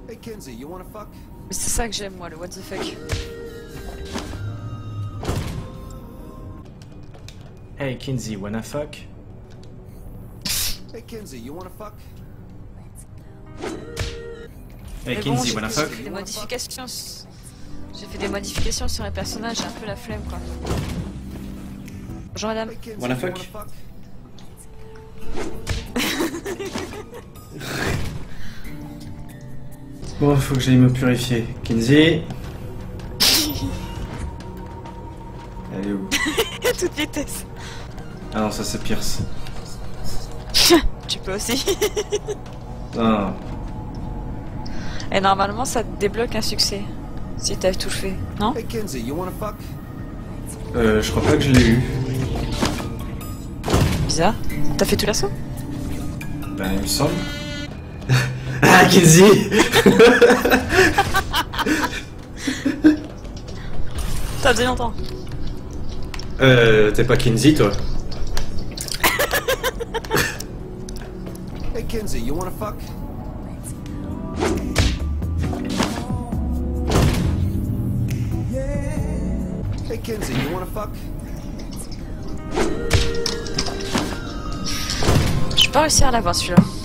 Hey Kinsey, you wanna fuck? C'est ça que j'aime moi, le what the fuck. Hey Kinsey, wanna fuck? Hey Kinsey, you wanna fuck? Hey Mais Kinsey, bon, wanna j'ai fuck? fait des modifications. J'ai fait des modifications sur les personnages, j'ai un peu la flemme quoi. Bonjour madame. Hey Kinsey, Wanna you fuck? Bon, faut que j'aille me purifier. Kinsey. Elle est où? À toute vitesse. Ah non, ça c'est Pierce. Tu peux aussi. Ah, Et normalement ça te débloque un succès. Si t'as tout fait, non? Hey Kinsey, you wanna fuck? je crois pas que je l'ai eu. Bizarre. T'as fait tout l'assaut? Ben, il me semble. Ah, Kinsey! Ça faisait longtemps. T'es pas Kinsey, toi? Hey Kinsey, you wanna fuck? Hey Kinsey, you wanna fuck? Je peux pas réussir à l'avoir celui-là.